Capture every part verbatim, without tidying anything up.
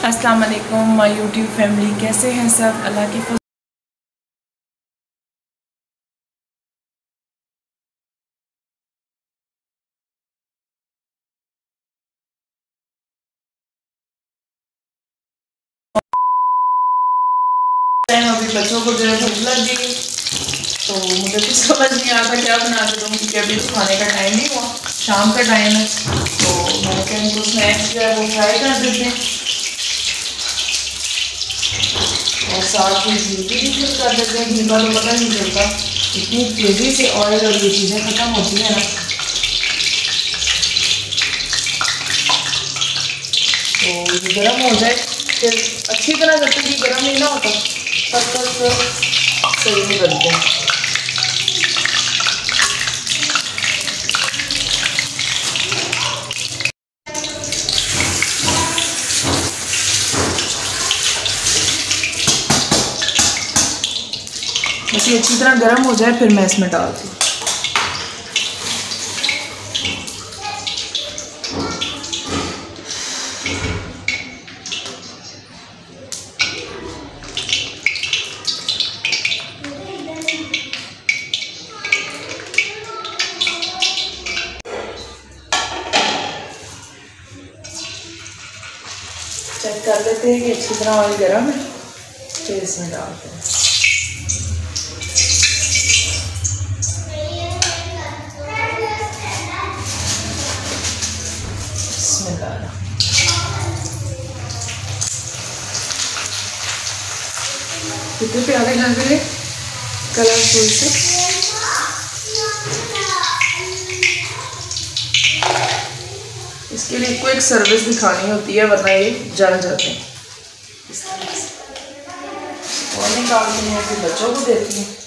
अस्सलाम वालेकुम my YouTube family, कैसे हैं सब? अल्लाह की फजल अभी बच्चों को जो है भूख लग गई, तो मुझे कुछ समझ नहीं आता क्या बना के दूँ, क्योंकि अभी तो खाने का टाइम नहीं हुआ, शाम का टाइम है। तो मैंने कहा इनको स्नैक्स जो है वो फ्राई कर देते हैं और साथ में घी भी फिल कर देते हैं। घी का तो पता नहीं चलता, इतनी तेज़ी से ऑयल और ये चीज़ें ख़त्म होती हैं ना। तो ये गर्म हो जाए, फिर अच्छी तरह जब तक ये गर्म नहीं ना होता तब तक सही नहीं बनते। बस ये अच्छी तरह गर्म हो जाए फिर मैं इसमें डालती हूँ। चेक कर लेते हैं कि अच्छी तरह ऑयल गर्म है, फिर इसमें डालते हैं। कितने प्यारे लग रहे कलरफुल से। इसके लिए इसको एक सर्विस दिखानी होती है, वरना ये जल जाते हैं। इस तरह से और निकालती हैं, फिर बच्चों को देती हैं।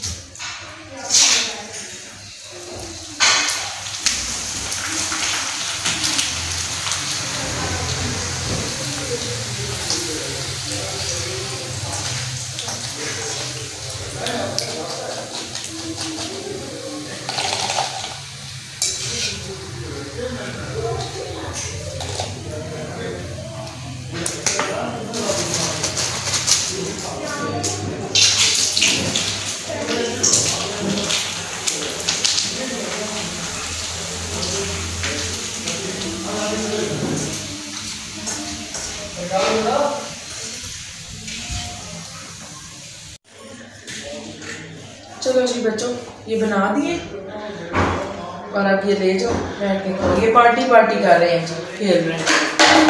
चलो जी बच्चों, ये बना दिए और अब ये ले जाओ बैठ के खाओ। ये पार्टी पार्टी कर रहे हैं जी, खेल रहे हैं।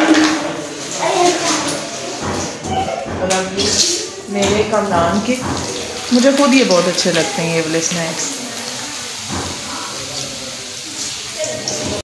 और अब ये मेरे कमरान के, मुझे खुद ये बहुत अच्छे लगते हैं ये वाले स्नैक्स।